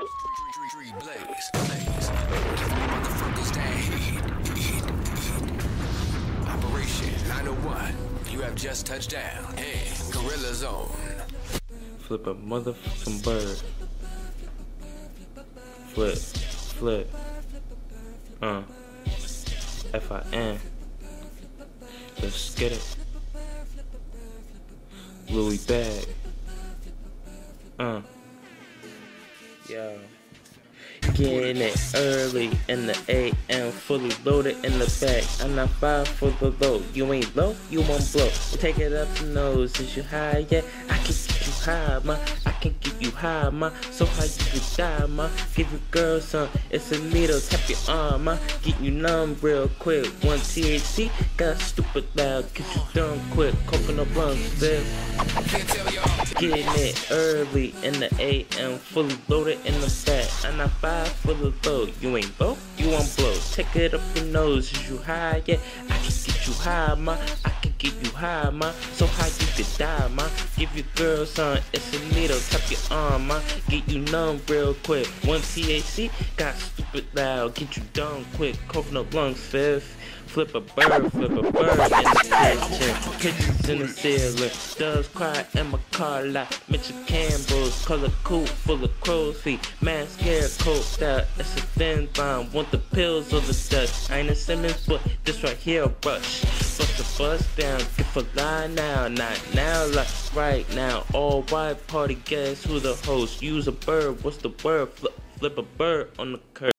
Motherfuckers that heat. Operation 901. You have just touched down in Gorilla Zone. Flip a motherfucking bird. Flip. FIN. Let's get it. Louis bag. Yo. Getting it early in the AM, fully loaded in the back. I'm not 5 for the low. You ain't low, you won't blow. You take it up the nose. Is you high yet? I can get you high, ma. I can get you high, ma. So high you could die, ma. Give your girl some. It's a needle, tap your arm, ma. Get you numb real quick. One THC, got stupid loud. Get you done quick. Coconut blunts, bitch. Getting it early in the AM, fully loaded in the back. I'm not 5 for the low. You ain't low, you won't blow. Take it up your nose. Is you high yet? I can get you high, ma. I can get you high, ma. So high you could die, ma. Give your girl some. It's a needle, tap your arm, ma. Get you numb real quick. One THC, got stupid loud. Get you done quick. Coconut lungs, fifth. Flip a bird in the kitchen. Pictures in the ceiling. Doves cry in my car lot. Mitchell Campbell's color cool, full of crow's feet. Man scared, coked out. It's a thin bomb. Want the pills or the dust? I ain't a Simmons, but this right here a rush. Bust a bust down. Get a line now, not now, like right now. All white party, guess who the host? Use a bird. What's the word? Flip a bird on the curb.